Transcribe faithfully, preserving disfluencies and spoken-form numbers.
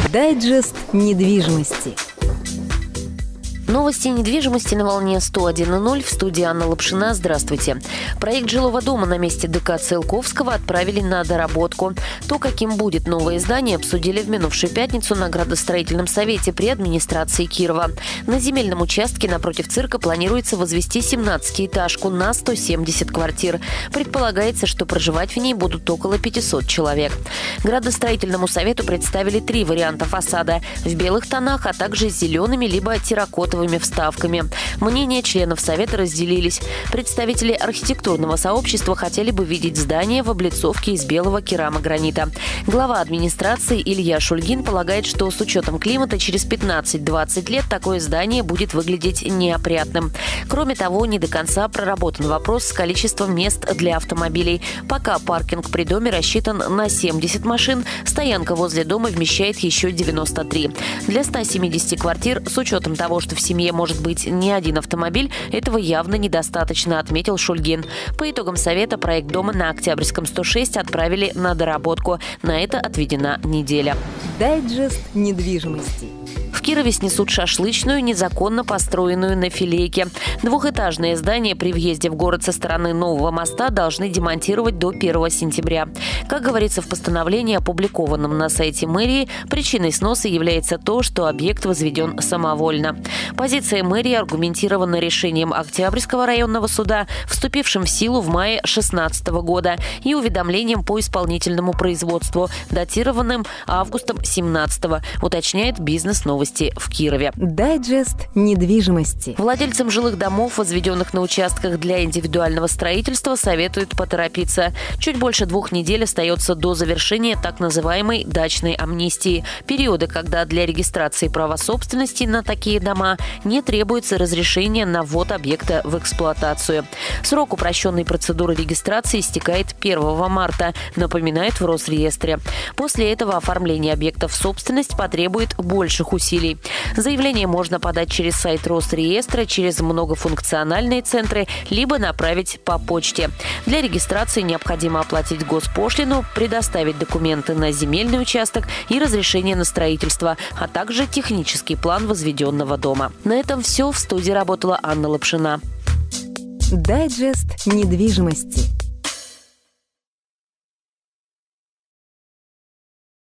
Дайджест недвижимости. Новости недвижимости на волне сто один и ноль. В студии Анна Лапшина. Здравствуйте. Проект жилого дома на месте ДК Циолковского отправили на доработку. То, каким будет новое здание, обсудили в минувшую пятницу на градостроительном совете при администрации Кирова. На земельном участке напротив цирка планируется возвести семнадцатиэтажку на сто семьдесят квартир. Предполагается, что проживать в ней будут около пятисот человек. Градостроительному совету представили три варианта фасада – в белых тонах, а также с зелеными либо терракотовыми вставками. Мнения членов совета разделились. Представители архитектурного сообщества хотели бы видеть здание в облицовке из белого керамогранита. Глава администрации Илья Шульгин полагает, что с учетом климата через пятнадцать-двадцать лет такое здание будет выглядеть неопрятным. Кроме того, не до конца проработан вопрос с количеством мест для автомобилей. Пока паркинг при доме рассчитан на семьдесят машин, стоянка возле дома вмещает еще девяносто три. Для ста семидесяти квартир, с учетом того, что в семье может быть не один автомобиль, этого явно недостаточно, отметил Шульгин. По итогам совета проект дома на Октябрьском сто шесть отправили на доработку. На это отведена неделя. Дайджест недвижимости. В Кирове снесут шашлычную, незаконно построенную на Филейке. Двухэтажное здание при въезде в город со стороны Нового моста должны демонтировать до первого сентября. Как говорится в постановлении, опубликованном на сайте мэрии, причиной сноса является то, что объект возведен самовольно. Позиция мэрии аргументирована решением Октябрьского районного суда, вступившим в силу в мае две тысячи шестнадцатого года, и уведомлением по исполнительному производству, датированным августом две тысячи семнадцатого, уточняет «Бизнес-новости» в Кирове. Дайджест недвижимости. Владельцам жилых домов, возведенных на участках для индивидуального строительства, советуют поторопиться. Чуть больше двух недель остается до завершения так называемой дачной амнистии, периода, когда для регистрации права собственности на такие дома не требуется разрешение на ввод объекта в эксплуатацию. Срок упрощенной процедуры регистрации истекает первого марта, напоминает в Росреестре. После этого оформление объекта в собственность потребует больших усилий. Заявление можно подать через сайт Росреестра, через многофункциональные центры, либо направить по почте. Для регистрации необходимо оплатить госпошлину, предоставить документы на земельный участок и разрешение на строительство, а также технический план возведенного дома. На этом все. В студии работала Анна Лапшина. Дайджест недвижимости.